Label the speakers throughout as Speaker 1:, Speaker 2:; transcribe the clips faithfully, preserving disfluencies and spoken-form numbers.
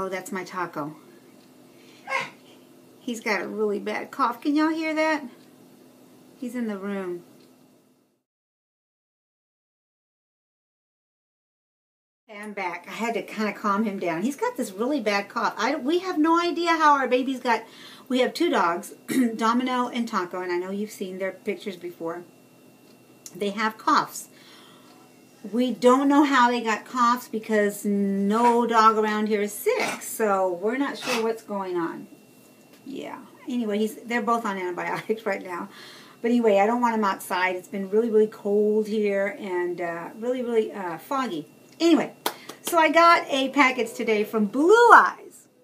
Speaker 1: Oh, that's my Taco. He's got a really bad cough. Can y'all hear that? He's in the room. Okay, I'm back. I had to kind of calm him down. He's got this really bad cough. I, we have no idea how our baby's got... We have two dogs, Domino and Taco, and I know you've seen their pictures before. They have coughs. We don't know how they got coughs because no dog around here is sick, so we're not sure what's going on. Yeah. Anyway, he's they're both on antibiotics right now. But anyway, I don't want him outside. It's been really, really cold here and uh, really, really uh, foggy. Anyway, so I got a package today from Blue Eyes.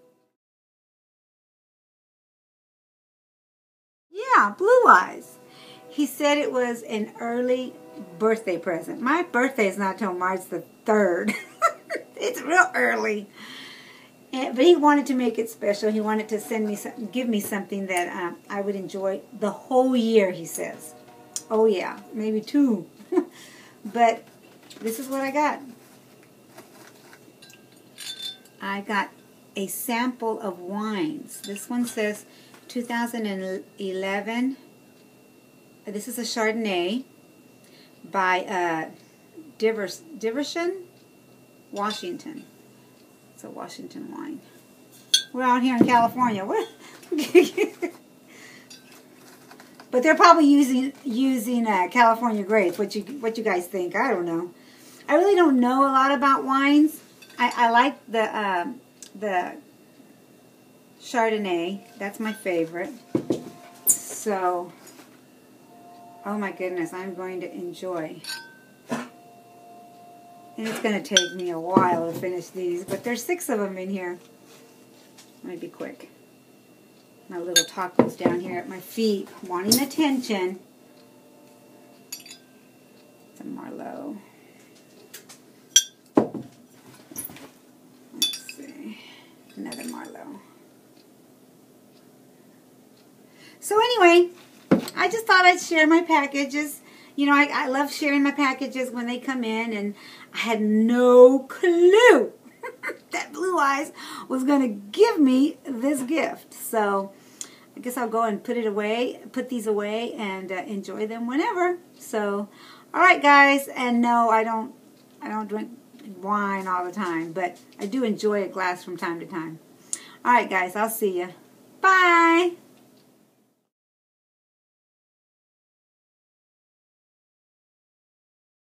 Speaker 1: Yeah, Blue Eyes. He said it was an early birthday present. My birthday is not till March the third. It's real early. And, but he wanted to make it special. He wanted to send me some, give me something that um, I would enjoy the whole year, he says. Oh yeah, maybe two. But this is what I got. I got a sample of wines. This one says two thousand eleven. This is a Chardonnay by uh, Divers, Diversion, Washington. It's a Washington wine. We're out here in California. What? But they're probably using using uh, California grapes. What you what you guys think? I don't know. I really don't know a lot about wines. I, I like the um, the Chardonnay. That's my favorite. So, oh my goodness, I'm going to enjoy. And it's going to take me a while to finish these, but there's six of them in here. Let me be quick. My little Taco's down here at my feet, wanting attention. It's a Merlot. Let's see. Another Merlot. So anyway, I just thought I'd share my packages. You know, I, I love sharing my packages when they come in, and I had no clue that Blue Eyes was going to give me this gift. So I guess I'll go and put it away, put these away, and uh, enjoy them whenever. So, all right, guys. And no, I don't, I don't drink wine all the time, but I do enjoy a glass from time to time. All right, guys. I'll see you. Bye.